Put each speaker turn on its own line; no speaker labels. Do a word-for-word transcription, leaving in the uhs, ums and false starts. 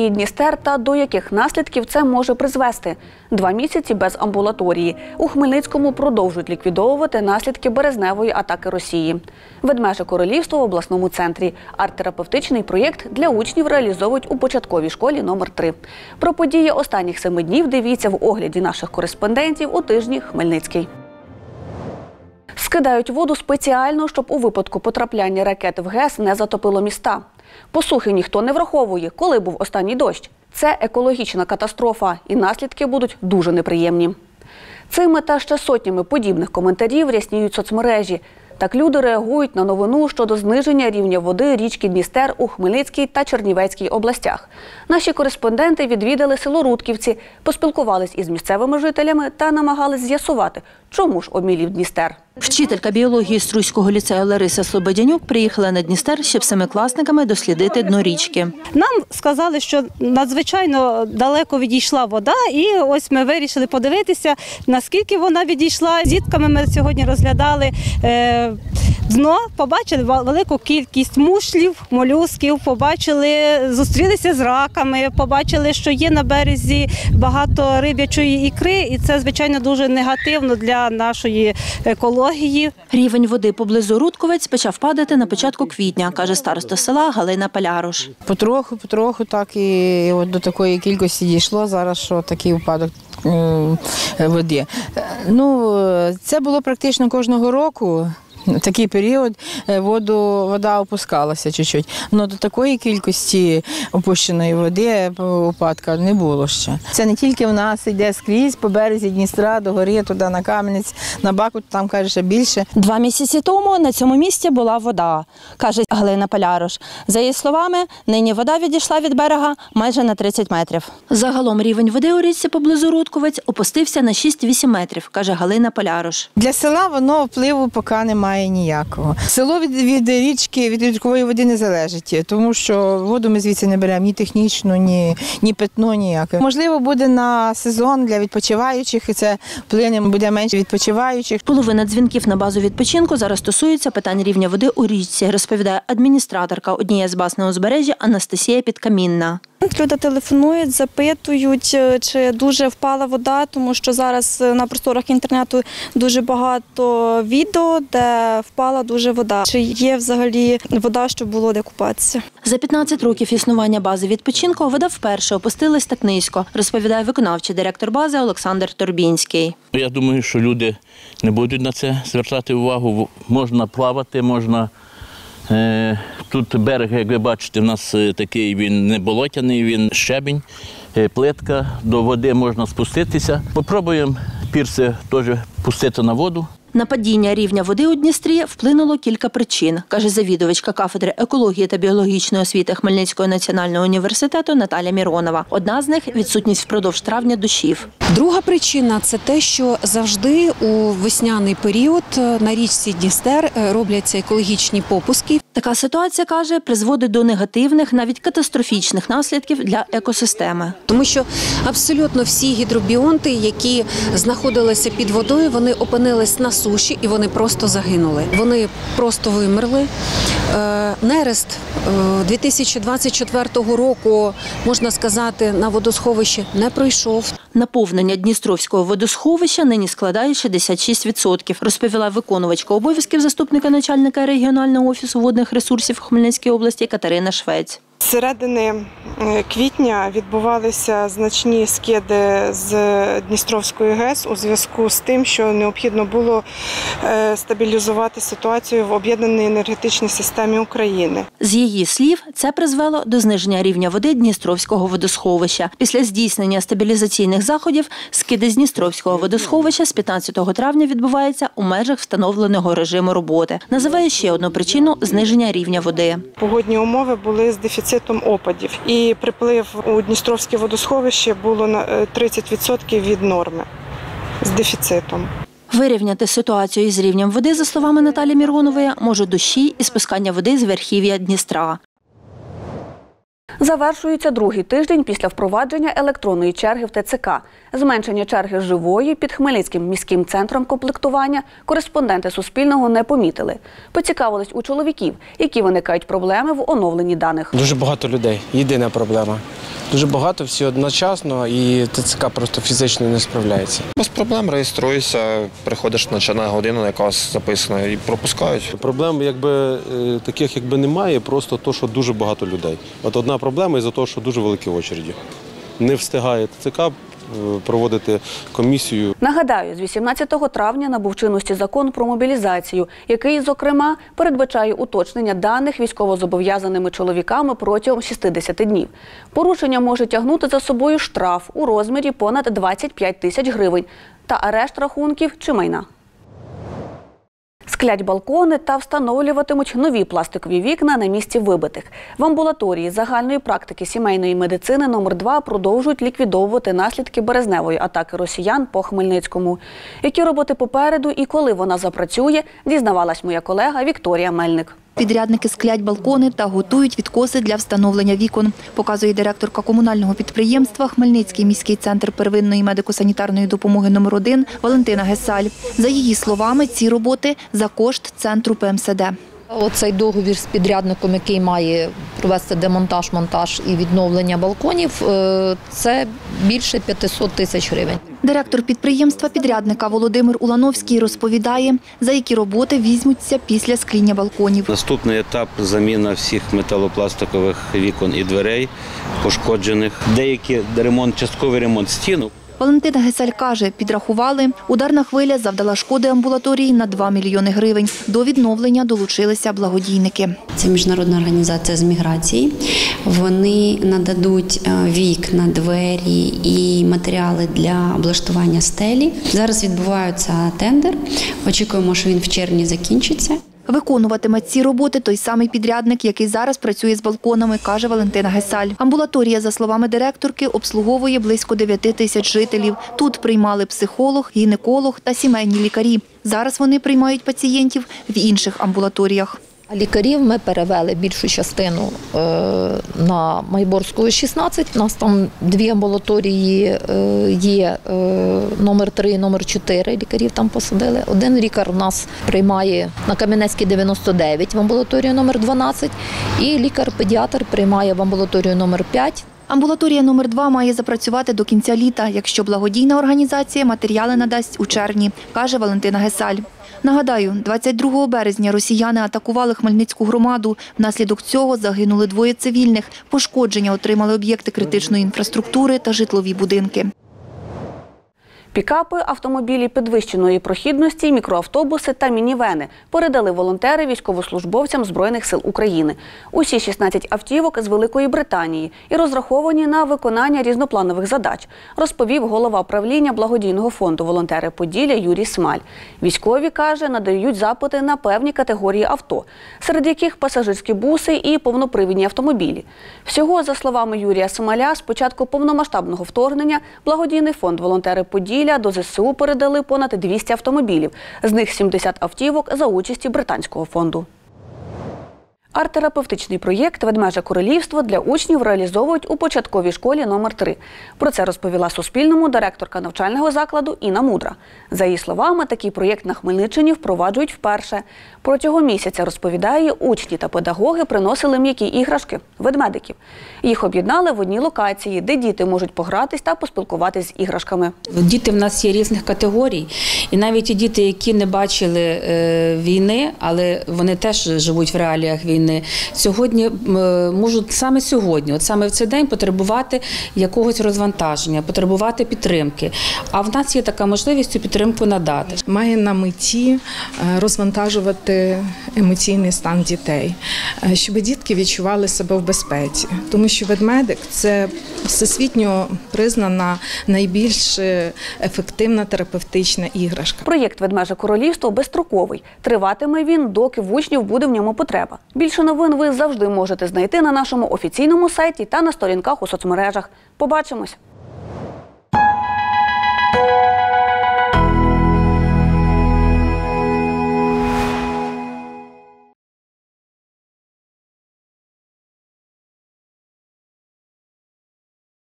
течії Дністер та до яких наслідків це може призвести. Два місяці без амбулаторії. У Хмельницькому продовжують ліквідовувати наслідки березневої атаки Росії. Ведмеже королівство в обласному центрі. Арт-терапевтичний проєкт для учнів реалізовують у початковій школі номер три. Про події останніх семи днів дивіться в огляді наших кореспондентів у тижні «Хмельницький». Скидають воду спеціально, щоб у випадку потрапляння ракет в ГЕС не затопило міста. Посухи ніхто не враховує, коли був останній дощ. Це екологічна катастрофа, і наслідки будуть дуже неприємні. Цими та ще сотнями подібних коментарів рясніють соцмережі. Так люди реагують на новину щодо зниження рівня води річки Дністер у Хмельницькій та Чернівецькій областях. Наші кореспонденти відвідали село Рудківці, поспілкувались із місцевими жителями та намагались з'ясувати, чому ж обмілів Дністер.
Вчителька біології Струйського ліцею Лариса Слободянюк приїхала на Дністер, щоб семикласниками дослідити дно річки.
Нам сказали, що надзвичайно далеко відійшла вода, і ось ми вирішили подивитися, наскільки вона відійшла. З дітками ми сьогодні розглядали е, дно, побачили велику кількість мушлів, молюсків, побачили, зустрілися з раками, побачили, що є на березі багато риб'ячої ікри, і це, звичайно, дуже негативно для нашої екології.
Рівень води поблизу Рудковець почав падати на початку квітня, каже староста села Галина Поляруш.
Потроху, потроху так і от до такої кількості дійшло зараз, що такий випадок води. Ну, це було практично кожного року. Такий період воду, вода опускалася чуть-чуть, але до такої кількості опущеної води упадка не було ще. Це не тільки в нас йде скрізь по березі Дністра, до гори, туди на Кам'янець, на Бахмут, там, каже, ще більше.
Два місяці тому на цьому місці була вода, каже Галина Поляруш. За її словами, нині вода відійшла від берега майже на тридцять метрів. Загалом рівень води у річці поблизу Рудковець опустився на шість-вісім метрів, каже Галина Поляруш.
Для села воно впливу поки немає ніякого. Село від, від річки, від річкової води не залежить, тому що воду ми звідси не беремо ні технічну, ні, ні питну, ніяке. Можливо, буде на сезон для відпочиваючих, і це вплине буде менше відпочиваючих.
Половина дзвінків на базу відпочинку зараз стосується питань рівня води у річці, розповідає адміністраторка однієї з баз на узбережжі Анастасія Підкамінна.
Люди телефонують, запитують, чи дуже впала вода, тому що зараз на просторах інтернету дуже багато відео, де впала дуже вода. Чи є взагалі вода, щоб було де купатися.
За п'ятнадцять років існування бази відпочинку вода вперше опустилась так низько, розповідає виконавчий директор бази Олександр Торбінський.
Я думаю, що люди не будуть на це звертати увагу. Можна плавати, можна... Тут берег, як ви бачите, у нас такий, він не болотяний, він щебінь, плитка, до води можна спуститися. Попробуємо пірси теж пустити на воду.
На падіння рівня води у Дністрі вплинуло кілька причин, каже завідувачка кафедри екології та біологічної освіти Хмельницького національного університету Наталя Міронова. Одна з них – відсутність впродовж травня дощів.
Друга причина – це те, що завжди у весняний період на річці Дністер робляться екологічні попуски.
Така ситуація, каже, призводить до негативних, навіть катастрофічних наслідків для екосистеми.
Тому що абсолютно всі гідробіонти, які знаходилися під водою, вони опинились на суші і вони просто загинули. Вони просто вимерли. Нерест дві тисячі двадцять четвертого року, можна сказати, на водосховищі не пройшов.
Наповнення Дністровського водосховища нині складає шістдесят шість відсотків, розповіла виконувачка обов'язків заступника начальника регіонального офісу водних ресурсів Хмельницькій області Катерина Швець.
З середини квітня відбувалися значні скиди з Дністровської ГЕС у зв'язку з тим, що необхідно було стабілізувати ситуацію в об'єднаній енергетичній системі України.
З її слів, це призвело до зниження рівня води Дністровського водосховища. Після здійснення стабілізаційних заходів скиди з Дністровського водосховища з п'ятнадцятого травня відбуваються у межах встановленого режиму роботи. Називає ще одну причину – зниження рівня води.
Погодні умови були з дефіцитом опадів. І приплив у Дністровське водосховище було на тридцять відсотків від норми з дефіцитом.
Вирівняти ситуацію із рівнем води, за словами Наталі Міронової, можуть дощі і спускання води з верхів'я Дністра.
Завершується другий тиждень після впровадження електронної черги в Те Це Ка. Зменшення черги живої під Хмельницьким міським центром комплектування кореспонденти Суспільного не помітили. Поцікавились у чоловіків, які виникають проблеми в оновленні даних.
Дуже багато людей. Єдина проблема. Дуже багато, всі одночасно, і Те Це Ка просто фізично не справляється.
Без проблем реєструєшся, приходиш на годину, яка записана, і пропускають.
Проблем якби, таких якби немає, просто то, що дуже багато людей. От одна проблема із-за того, що дуже великі очереді. Не встигає Те Це Ка проводити комісію.
Нагадаю, з вісімнадцятого травня набув чинності закон про мобілізацію, який, зокрема, передбачає уточнення даних військовозобов'язаними чоловіками протягом шістдесят днів. Порушення може тягнути за собою штраф у розмірі понад двадцять п'ять тисяч гривень та арешт рахунків чи майна. Склять балкони та встановлюватимуть нові пластикові вікна на місці вибитих. В амбулаторії загальної практики сімейної медицини номер два продовжують ліквідовувати наслідки березневої атаки росіян по Хмельницькому. Які роботи попереду і коли вона запрацює, дізнавалась моя колега Вікторія Мельник.
Підрядники склять балкони та готують відкоси для встановлення вікон, показує директорка комунального підприємства «Хмельницький міський центр первинної медико-санітарної допомоги номер один» Валентина Гесаль. За її словами, ці роботи за кошт центру Пе Ем Се Де.
Оцей договір з підрядником, який має провести демонтаж, монтаж і відновлення балконів, це більше п'ятсот тисяч гривень.
Директор підприємства-підрядника Володимир Улановський розповідає, за які роботи візьмуться після скління балконів.
Наступний етап – заміна всіх металопластикових вікон і дверей пошкоджених. Деякі ремонт, частковий ремонт стін.
Валентина Гесаль каже, підрахували, ударна хвиля завдала шкоди амбулаторії на два мільйони гривень. До відновлення долучилися благодійники.
Це міжнародна організація з міграції. Вони нададуть вікна, двері і матеріали для облаштування стелі. Зараз відбувається тендер. Очікуємо, що він в червні закінчиться.
Виконуватиме ці роботи той самий підрядник, який зараз працює з балконами, каже Валентина Гесаль. Амбулаторія, за словами директорки, обслуговує близько дев'яти тисяч жителів. Тут приймали психолог, гінеколог та сімейні лікарі. Зараз вони приймають пацієнтів в інших амбулаторіях.
Лікарів ми перевели більшу частину на Майборського, шістнадцять. У нас там дві амбулаторії є, номер три і номер чотири, лікарів там посадили. Один лікар у нас приймає на Кам'янецькій дев'яносто дев'ять в амбулаторію номер дванадцять і лікар-педіатр приймає в амбулаторію номер п'ять.
Амбулаторія номер два має запрацювати до кінця літа, якщо благодійна організація матеріали надасть у червні, каже Валентина Гесаль. Нагадаю, двадцять другого березня росіяни атакували Хмельницьку громаду. Внаслідок цього загинули двоє цивільних. Пошкодження отримали об'єкти критичної інфраструктури та житлові будинки.
Пікапи, автомобілі підвищеної прохідності, мікроавтобуси та мінівени передали волонтери військовослужбовцям Збройних сил України. Усі шістнадцять автівок з Великої Британії і розраховані на виконання різнопланових задач, розповів голова правління благодійного фонду «Волонтери Поділля» Юрій Смаль. Військові, каже, надають запити на певні категорії авто, серед яких пасажирські буси і повнопривідні автомобілі. Всього, за словами Юрія Смаля, з початку повномасштабного вторгнення благодійний фонд «Волонтери Поділля» до Зе Се У передали понад двісті автомобілів, з них сімдесят автівок за участі британського фонду. Арт-терапевтичний проєкт «Ведмеже королівство» для учнів реалізовують у початковій школі номер три. Про це розповіла Суспільному директорка навчального закладу Інна Мудра. За її словами, такий проєкт на Хмельниччині впроваджують вперше. Протягом місяця, розповідає, учні та педагоги приносили м'які іграшки – ведмедиків. Їх об'єднали в одній локації, де діти можуть погратись та поспілкуватись з іграшками.
Діти в нас є різних категорій. І навіть ті діти, які не бачили е, війни, але вони теж живуть в реаліях війни, сьогодні можуть саме сьогодні, от саме в цей день потребувати якогось розвантаження, потребувати підтримки. А в нас є така можливість цю підтримку надати.
Має на меті розвантажувати емоційний стан дітей, щоб дітки відчували себе в безпеці. Тому що ведмедик – це всесвітньо признана найбільш ефективна терапевтична іграшка.
Проєкт «Ведмеже королівство» безстроковий. Триватиме він, доки в учнів буде в ньому потреба. Більше новин ви завжди можете знайти на нашому офіційному сайті та на сторінках у соцмережах. Побачимось!